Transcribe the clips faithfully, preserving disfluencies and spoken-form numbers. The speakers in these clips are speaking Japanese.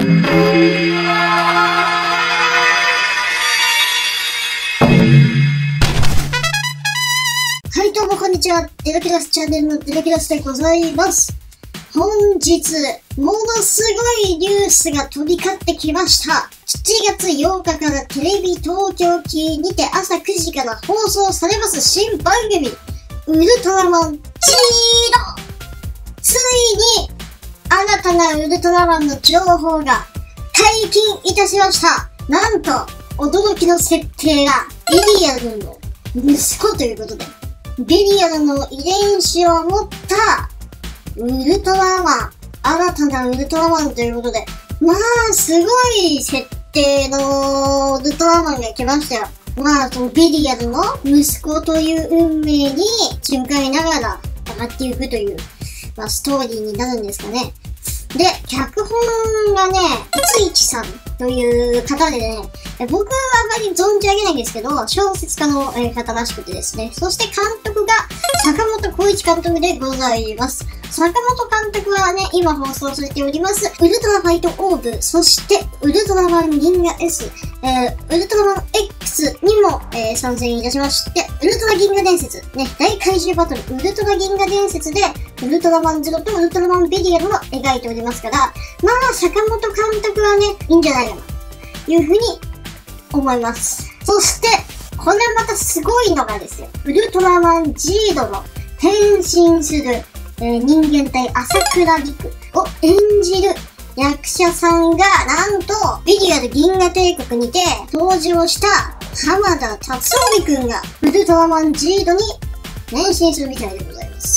はいどうもこんにちは。デラキラスチャンネルのデラキラスでございます。本日、ものすごいニュースが飛び交ってきました。しちがつようかからテレビ東京系にて朝くじから放送されます新番組、ウルトラマンジード。ついに、新たなウルトラマンの情報が解禁いたしました。なんと、驚きの設定がベリアルの息子ということで、ベリアルの遺伝子を持ったウルトラマン、新たなウルトラマンということで、まあ、すごい設定のウルトラマンが来ましたよ。まあ、そのベリアルの息子という運命に巡回ながら上がっていくという、まあ、ストーリーになるんですかね。で、脚本がね、ついちさんという方でね、僕はあまり存じ上げないんですけど、小説家の方らしくてですね、そして監督が坂本浩一監督でございます。坂本監督はね、今放送されております、ウルトラファイトオーブ、そして、ウルトラマン銀河 S、えー、ウルトラマン X にも、えー、参戦いたしまして、ウルトラ銀河伝説、ね、大怪獣バトル、ウルトラ銀河伝説で、ウルトラマンゼロとウルトラマンベリアルを描いておりますから、まあ、坂本監督はね、いいんじゃないかな、というふうに思います。そして、これまたすごいのがですよ、ウルトラマンジードの変身する、えー、人間体朝倉陸を演じる役者さんが、なんと、ベリアル銀河帝国にて登場した浜田辰臣くんがウルトラマンジードに変身するみたいでございます。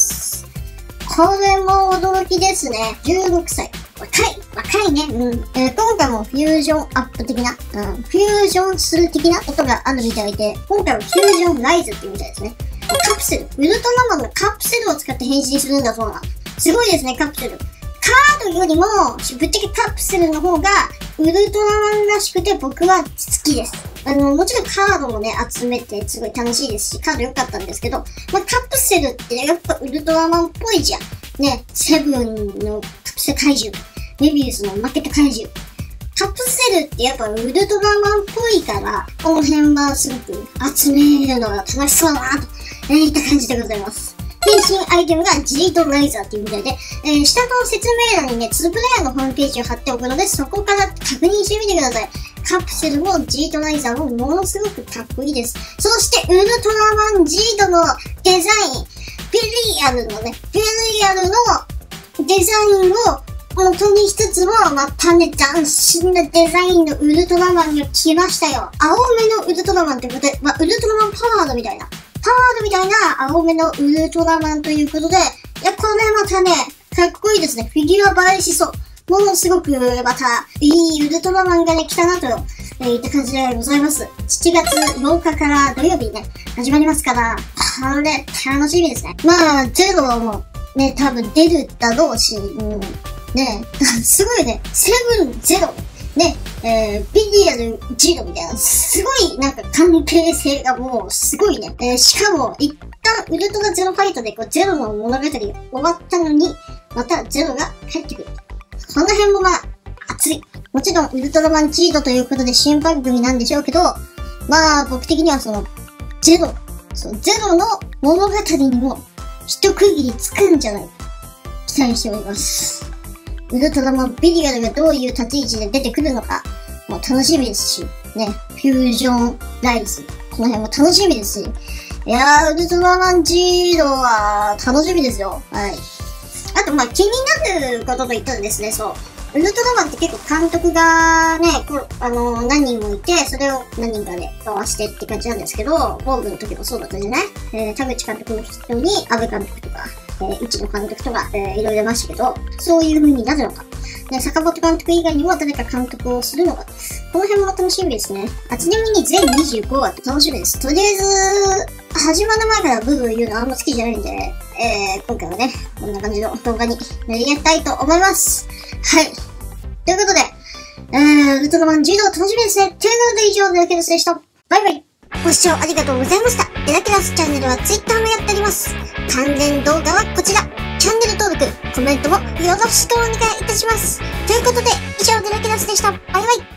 これも驚きですね。じゅうろくさい。若い若いね。うん。えー、今回もフュージョンアップ的な、うん。フュージョンする的なことがあるみたいで、今回はフュージョンライズっていうみたいですね。カプセル。ウルトラマンのカプセルを使って変身するんだそうな。すごいですね、カプセル。カードよりも、ぶっちゃけカプセルの方が、ウルトラマンらしくて僕は好きです。あの、もちろんカードもね、集めてすごい楽しいですし、カード良かったんですけど、まあ、カプセルってやっぱウルトラマンっぽいじゃん。ね、セブンのカプセル怪獣。メビウスの負けた怪獣。カプセルってやっぱウルトラマンっぽいから、この辺はすごく集めるのが楽しそうだなと、えー、いった感じでございます。変身アイテムがジートライザーっていうみたいで、えー、下の説明欄にね、ツープレイヤーのホームページを貼っておくので、そこから確認してみてください。カプセルもジートライザーもものすごくかっこいいです。そして、ウルトラマンジートのデザイン、ベリアルのね、ベリアルのデザインを元にしつつも、またね、斬新なデザインのウルトラマンが来ましたよ。青めのウルトラマンってことで、まあ、ウルトラマンパワードみたいな。パワードみたいな青めのウルトラマンということで、いや、これまたね、かっこいいですね。フィギュア映えしそう。ものすごく、また、いいウルトラマンがね、来たなと、えー、いった感じでございます。しちがつようかから土曜日ね、始まりますから、これ、楽しみですね。まあ、ゼロもね、多分出るだろうし、うん、ね、すごいね、セブン、ゼロ。ね、えー、ビリアルジードみたいな、すごいなんか関係性がもうすごいね。えー、しかも、一旦ウルトラゼロファイトでこうゼロの物語が終わったのに、またゼロが帰ってくる。この辺もまあ、熱い。もちろんウルトラマンジードということで新番組なんでしょうけど、まあ僕的にはその、ゼロ、そのゼロの物語にも一区切りつくんじゃないか。期待しております。ウルトラマンベリアルがどういう立ち位置で出てくるのか、もう楽しみですし、ね、フュージョンライズ、この辺も楽しみですし、いやー、ウルトラマンジードは楽しみですよ。はい。あと、まあ、気になることと言ったらですね、そう。ウルトラマンって結構監督がね、こう、あのー、何人もいて、それを何人かで合わせてって感じなんですけど、ボーグの時もそうだったじゃない？えー、田口監督の人に、安倍監督とか、えー、一野監督とか、えー、いろいろいましたけど、そういう風になるのか。ね、坂本監督以外にも誰か監督をするのか。この辺も楽しみですね。あ、ちなみに全にじゅうごわって楽しみです。とりあえず、始まる前からブーブー言うのあんま好きじゃないんで、えー、今回はね、こんな感じの動画になりやったいと思います。はい。ということで、えー、ウルトラマンジード楽しみですね。ということで以上、デラキラスでした。バイバイ。ご視聴ありがとうございました。デラキラスチャンネルは Twitter もやっております。関連動画はこちら。チャンネル登録、コメントもよろしくお願いいたします。ということで、以上、デラキラススでした。バイバイ。